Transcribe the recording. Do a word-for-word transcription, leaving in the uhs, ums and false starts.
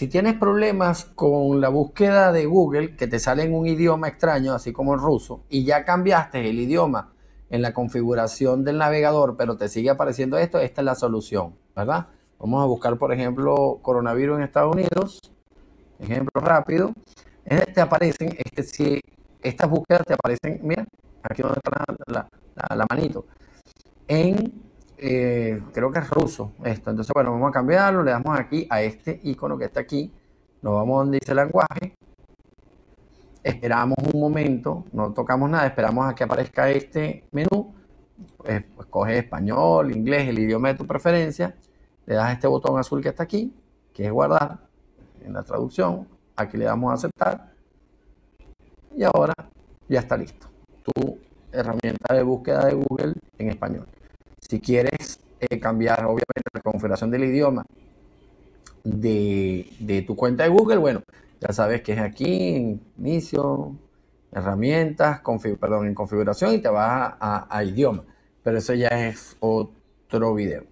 Si tienes problemas con la búsqueda de Google, que te sale en un idioma extraño, así como el ruso, y ya cambiaste el idioma en la configuración del navegador, pero te sigue apareciendo esto, esta es la solución, ¿verdad? Vamos a buscar, por ejemplo, coronavirus en Estados Unidos. Ejemplo rápido. Te aparecen, este, si estas búsquedas te aparecen, mira, aquí donde está la, la, la, la manito, en, eh, creo que es ruso esto. Entonces, bueno, vamos a cambiarlo, le damos aquí a este icono que está aquí, nos vamos donde dice lenguaje, esperamos un momento, no tocamos nada, esperamos a que aparezca este menú, pues, pues coge español, inglés, el idioma de tu preferencia, le das a este botón azul que está aquí, que es guardar en la traducción, aquí le damos a aceptar y ahora ya está listo tu herramienta de búsqueda de Google en español. Si quieres eh, cambiar obviamente la configuración del idioma de, de tu cuenta de Google, bueno, ya sabes que es aquí en inicio, herramientas, config perdón, en configuración y te vas a, a, a idioma, pero eso ya es otro video.